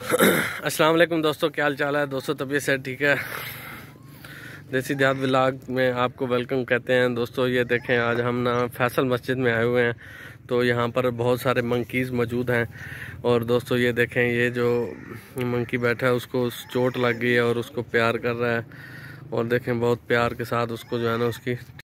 अस्सलाम वालेकुम दोस्तों, क्या हाल चाल है दोस्तों? तबीयत से ठीक है? देसी देहात व्लॉग में आपको वेलकम कहते हैं दोस्तों। ये देखें, आज हम ना फैसल मस्जिद में आए हुए हैं, तो यहाँ पर बहुत सारे मंकीज़ मौजूद हैं। और दोस्तों ये देखें, ये जो मंकी बैठा है उसको चोट लग गई है और उसको प्यार कर रहा है। और देखें बहुत प्यार के साथ उसको जो है ना उसकी